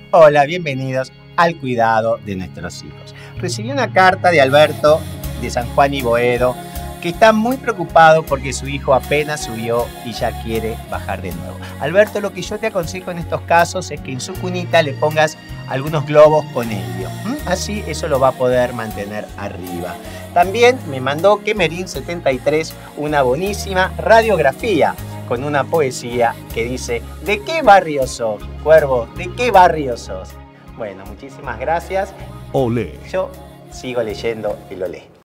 Hola, bienvenidos al cuidado de nuestros hijos. Recibí una carta de Alberto de San Juan y Boedo que está muy preocupado porque su hijo apenas subió y ya quiere bajar de nuevo. Alberto, lo que yo te aconsejo en estos casos es que en su cunita le pongas algunos globos con helio. Así eso lo va a poder mantener arriba. También me mandó Kemerin73 una buenísima radiografía con una poesía que dice: ¿de qué barrio sos, Cuervo? ¿De qué barrio sos? Bueno, muchísimas gracias. Olé. Yo sigo leyendo el Olé.